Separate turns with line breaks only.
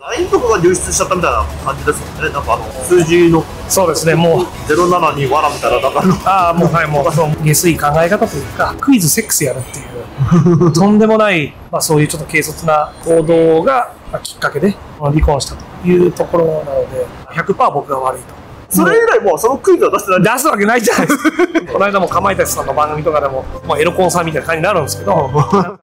LINE とかが流出しちゃったみたいな感じですもんね。なんか数字の。
そうですね、もう。
072わらみたいな、なんか
ああ、もう、はい、もう、その下水考え方というか、クイズセックスやるっていう、とんでもない、そういうちょっと軽率な行動がきっかけで離婚したというところなので、100% 僕が悪いと。
それ以来もうそのクイズは出してない。
出すわけないじゃないですか。この間もかまいたちさんの番組とかでも、エロコンさんみたいな感じになるんですけど、